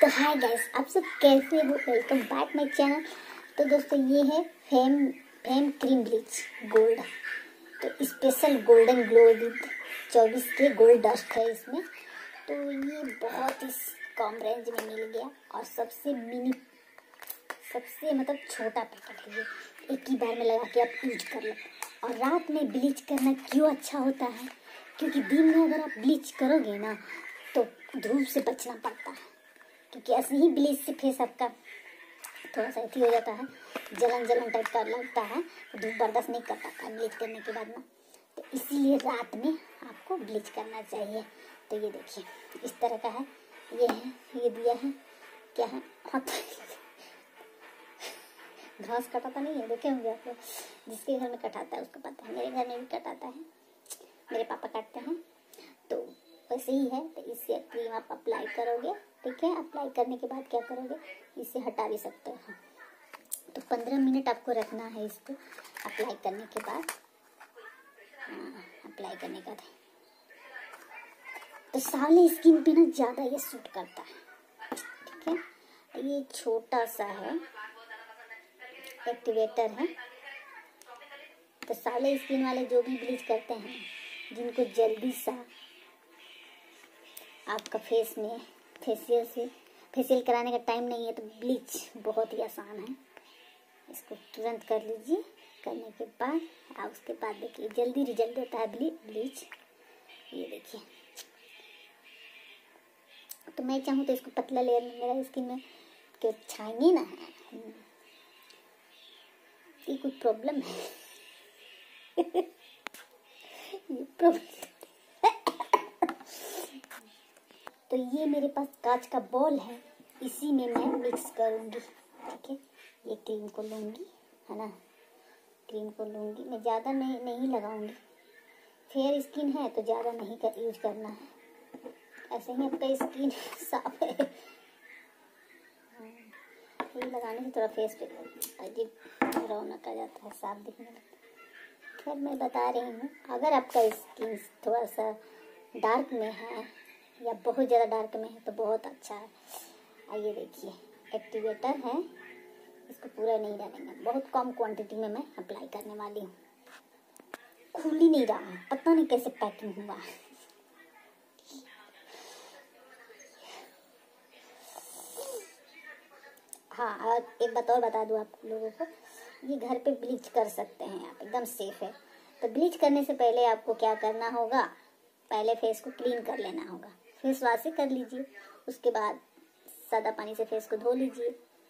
तो hi guys, आप सब कैसे हो? Welcome back my channel. तो दोस्तों ये है फेम क्रीम ब्लीच गोल्ड। तो special golden glow with 24 K gold dust है इसमें। तो ये बहुत ही कम रेंज में मिल गया और सबसे छोटा पैकेट है ये। एक ही बार में लगा के आप यूज कर लो। और रात में ब्लीच करना क्यों अच्छा होता है? क्योंकि दिन में अगर आप ब्लीच करोगे ना तो धूप से बचना पड़ता है, क्योंकि ऐसे ही ब्लीच से फेस आपका थोड़ा सा हो जाता है, जलन टाइप का लगता है, धूप बर्दाश्त नहीं कर पाता है ब्लीच करने के बाद ना। तो इसीलिए रात में आपको ब्लीच करना चाहिए। तो ये देखिए इस तरह का है, ये दिया है, क्या है, घास कटाता नहीं है, देखे होंगे आप लोग, जिसके घर में कटाता है उसको पता है। मेरे घर में भी कटाता है, मेरे पापा काटते हैं। तो वैसे ही है। तो इससे क्रीम आप अप्लाई करोगे, ठीक है। अप्लाई करने के बाद क्या करोगे, इसे हटा भी सकते हो। तो 15 मिनट आपको रखना है इसको अप्लाई करने के बाद। अप्लाई करने का तो सावले स्किन पे ना ज़्यादा ये सूट करता है, ठीक है। ये छोटा सा है, एक्टिवेटर है। तो सावले स्किन वाले जो भी ब्लीच करते हैं, जिनको जल्दी सा आपका फेस में फेशियल कराने का टाइम नहीं है, तो ब्लीच बहुत ही आसान है। इसको तुरंत कर लीजिए। करने के बाद आप उसके बाद देखिए जल्दी रिजल्ट देता है ब्लीच। ये देखिए, तो मैं चाहूँ तो इसको पतला लेयर में मेरा स्किन में क्यों छाएंगे ना, ये कुछ प्रॉब्लम है। ये प्रॉब्लम। तो ये मेरे पास कांच का बॉल है, इसी में मैं मिक्स करूँगी, ठीक है। ये क्रीम को लूँगी, है ना, क्रीम को लूँगी मैं, ज़्यादा नहीं लगाऊँगी। फेयर स्किन है तो ज़्यादा नहीं यूज करना है। ऐसे ही आपका स्किन साफ है, ये लगाने से थोड़ा फेस पे अजीब रौनक आ जाता है, साफ दिखने लगता है। खैर मैं बता रही हूँ, अगर आपका स्किन थोड़ा सा डार्क में है या बहुत ज़्यादा डार्क में है तो बहुत अच्छा है। आइए देखिए, एक्टिवेटर है, इसको पूरा नहीं डालेंगे, बहुत कम क्वांटिटी में मैं अप्लाई करने वाली हूँ। खुल ही नहीं रहा, पता नहीं कैसे पैकिंग हुआ। हाँ, और एक बात और बता दूँ आप लोगों को, ये घर पे ब्लीच कर सकते हैं आप, एकदम सेफ है। तो ब्लीच करने से पहले आपको क्या करना होगा, पहले फेस को क्लीन कर लेना होगा, फेस वॉश से कर लीजिए। उसके बाद सादा पानी से फेस को धो लीजिए।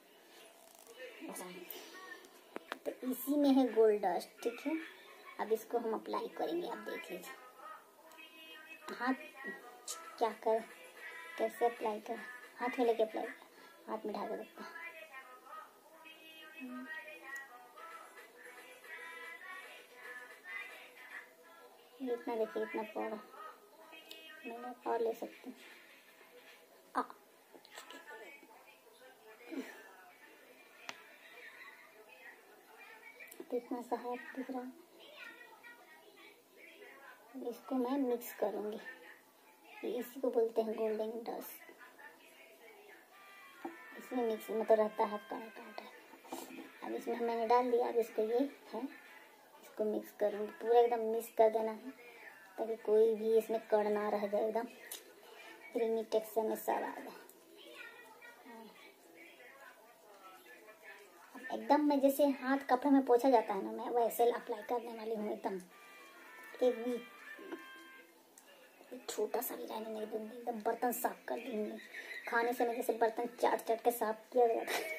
तो इसी में है गोल्ड डस्ट, ठीक है। अब इसको हम अप्लाई करेंगे, आप देख लीजिए। हाथ कैसे अप्लाई कर, हाथ में लेके अप्लाई, हाथ में ढाल रखता है। इतना देखिए, इतना पाउडर मैं और ले सकती हूँ। तो इतना सा है, दिख रहा है। इसको मैं मिक्स करूँगी, इसी को बोलते हैं गोल्डन डस्ट। इसमें मिक्स मतलब रहता है कांटा। अब इसमें मैंने डाल दिया, अब इसको ये है, इसको मिक्स करूँगी, पूरा एकदम मिक्स कर देना है, ताकि कोई भी इसमें कड़ ना रह जाए, एकदम क्रीमी टेक्सचर में सब आ जाए। एकदम मैं जैसे हाथ कपड़े में पोंछा जाता है ना, मैं वैसे अप्लाई करने वाली हूँ। एकदम एक भी छोटा सा भी रहने नहीं दूंगी, एकदम बर्तन साफ कर दूंगी। खाने से मैं जैसे बर्तन चाट के साफ किया जाता है।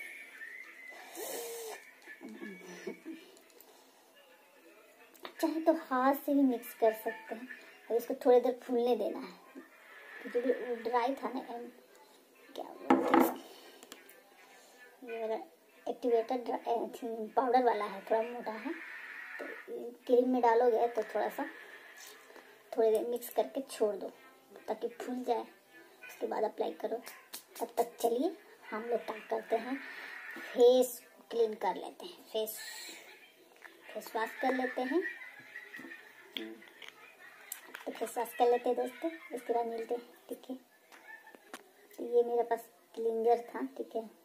चाहे तो हाथ से भी मिक्स कर सकते हैं। और इसको थोड़ी देर फूलने देना है, क्योंकि जो ड्राई था ना, क्या ये वाला एक्टिवेटर पाउडर वाला है, थोड़ा मोटा है। तो क्रीम में डालोगे तो थोड़ी देर मिक्स करके छोड़ दो ताकि फूल जाए, उसके बाद अप्लाई करो। तब तक चलिए हम लोग क्या करते हैं, फेस क्लीन कर लेते हैं, फेस वॉश कर लेते हैं। तो फेस वॉश कर लेते हैं दोस्तों, इसके बाद मिलते हैं, ठीक है। तो ये मेरे पास क्लींजर था, ठीक है।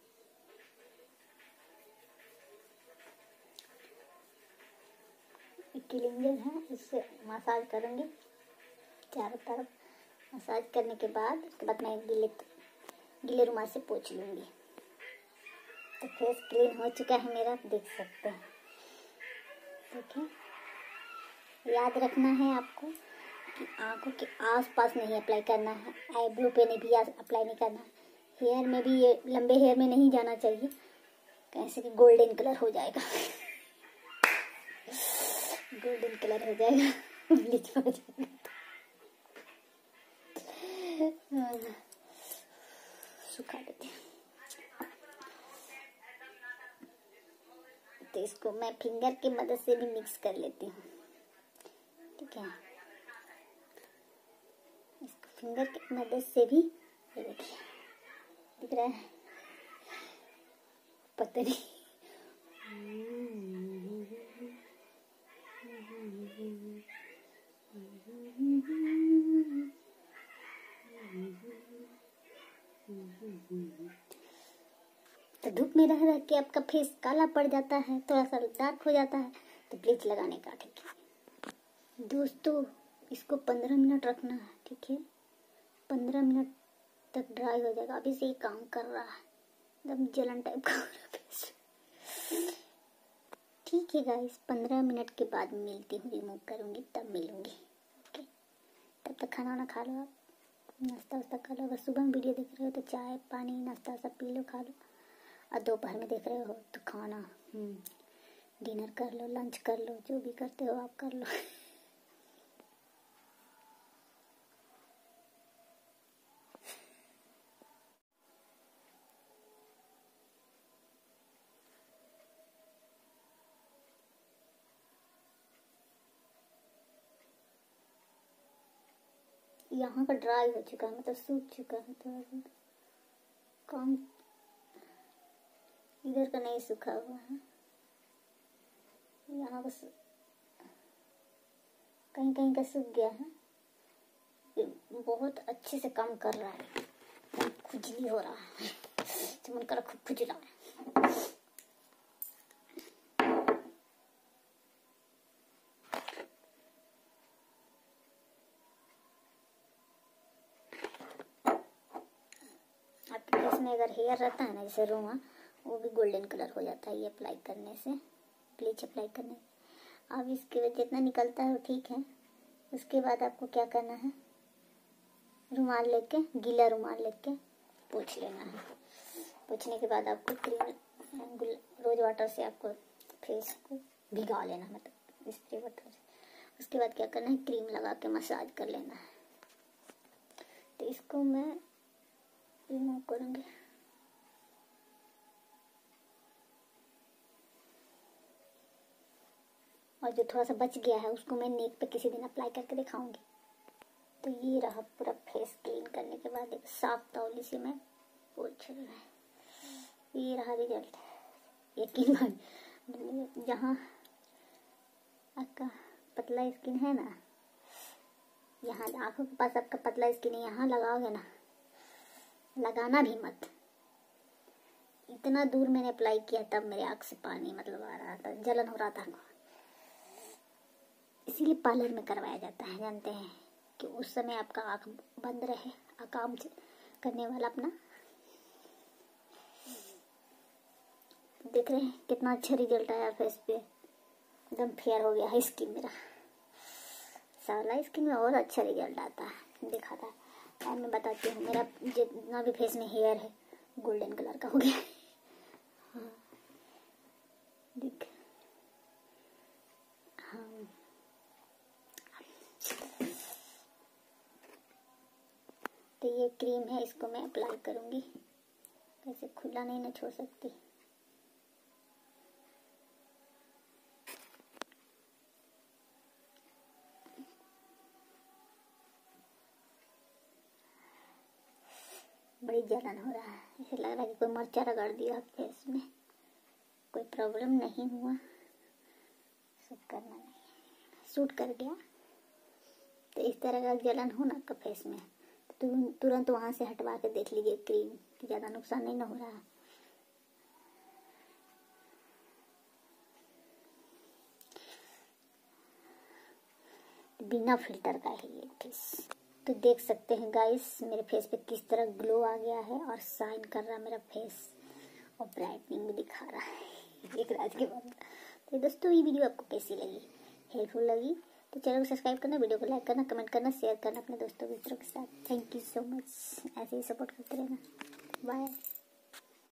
क्लींजर है, इससे मसाज करूँगी चारों तरफ। मसाज करने के बाद उसके बाद मैं गीले रुमाल से पोंछ लूँगी। तो फेस क्लीन हो चुका है मेरा, आप देख सकते हैं। ठीक है, याद रखना है आपको कि आंखों के आसपास नहीं अप्लाई करना है, आईब्रो पे नहीं भी अप्लाई नहीं करना है, हेयर में भी, ये लंबे हेयर में नहीं जाना चाहिए, कैसे कि गोल्डन कलर हो जाएगा। गोल्डन कलर हो जाएगा, ब्लीच हो जाएगा। सुखा देते हैं। तो इसको मैं फिंगर की मदद से भी मिक्स कर लेती हूँ, ठीक है। इसको फिंगर की मदद से भी, ये देखिए दिख रहा है पतरी। तो धूप में रह रह के आपका फेस काला पड़ जाता है, थोड़ा सा डार्क हो जाता है, तो ब्लीच लगाने का, ठीक है दोस्तों। इसको 15 मिनट रखना है, ठीक है। 15 मिनट तक ड्राई हो जाएगा। अभी से ही काम कर रहा है, एकदम जलन टाइप का हो रहा है फेस। ठीक है गाइस, 15 मिनट के बाद मिलती हूँ, रिमूव करूँगी तब मिलूँगी, ओके। तब तक खाना वाना खा लो, आप नाश्ता वास्ता खा लो। अगर सुबह में वीडियो देख रहे हो तो चाय पानी नाश्ता सब पी लो, खा लो। और दोपहर में देख रहे हो तो खाना डिनर कर लो, लंच कर लो, जो भी करते हो आप कर लो। यहाँ का ड्राई हो चुका है, मतलब सूख चुका है थोड़ा सा। कम इधर का नहीं सूखा हुआ है, यहाँ का कहीं कहीं का सूख गया है। ये बहुत अच्छे से काम कर रहा है। खुजली हो रहा है, तो मन कर खूब खुजला है। आपके फेस में अगर हेयर रहता है ना, जैसे रोमा, वो भी गोल्डन कलर हो जाता है ये अप्लाई करने से, ब्लीच अप्लाई करने से। अब इसके वजह जितना निकलता है वो ठीक है। उसके बाद आपको क्या करना है, रुमाल लेके, गीला रुमाल लेके पोंछ लेना है। पोंछने के बाद आपको क्रीम रोज वाटर से आपको फेस को भिगा लेना है, मतलब स्प्रे वाटर से। उसके बाद क्या करना है, क्रीम लगा के मसाज कर लेना है। तो इसको मैं रिमूव करूँगी। और जो थोड़ा सा बच गया है उसको मैं नेक पे किसी दिन अप्लाई करके दिखाऊंगी। तो ये रहा पूरा फेस क्लीन करने के बाद एक साफ तौली से मैं पोंछ रही हूँ। ये रहा रिजल्ट। यकीन मानिए, जहाँ आपका पतला स्किन है ना, यहाँ आंखों के पास आपका पतला स्किन है, यहाँ लगाओगे ना, लगाना भी मत। इतना दूर मैंने अप्लाई किया तब मेरे आँख से पानी मतलब आ रहा था, जलन हो रहा था। इसीलिए पार्लर में करवाया जाता है, जानते हैं, कि उस समय आपका आँख बंद रहे, काम करने वाला अपना। देख रहे हैं कितना अच्छा रिजल्ट आया फेस पे, एकदम फेयर हो गया है स्किन मेरा। सावला स्किन में और अच्छा रिजल्ट आता है, देखा था। और मैं बताती हूँ, मेरा जितना भी फेस में हेयर है गोल्डन कलर का हो गया। हाँ देख, हाँ तो ये क्रीम है, इसको मैं अप्लाई करूँगी। ऐसे खुला नहीं ना छोड़ सकती। बड़ी जलन हो रहा है, ऐसे लग रहा है कि कोई मिर्चा रगड़ दिया फेस में। कोई प्रॉब्लम नहीं हुआ, सब करना नहीं, सूट कर गया। तो इस तरह का जलन हो ना आपका फेस में, तो तुरंत वहाँ से हटवा के देख लीजिए क्रीम कि ज़्यादा नुकसान नहीं ना हो रहा है। बिना फिल्टर का है ये फेस। तो देख सकते हैं गाइस मेरे फेस पे किस तरह ग्लो आ गया है और शाइन कर रहा है मेरा फेस और ब्राइटनिंग भी दिखा रहा है एक रात के बाद। तो दोस्तों ये वीडियो आपको कैसी लगी, हेल्पफुल लगी तो चैनल को सब्सक्राइब करना, वीडियो को लाइक करना, कमेंट करना, शेयर करना अपने दोस्तों मित्रों के साथ। थैंक यू सो मच, ऐसे ही सपोर्ट करते रहना। बाय।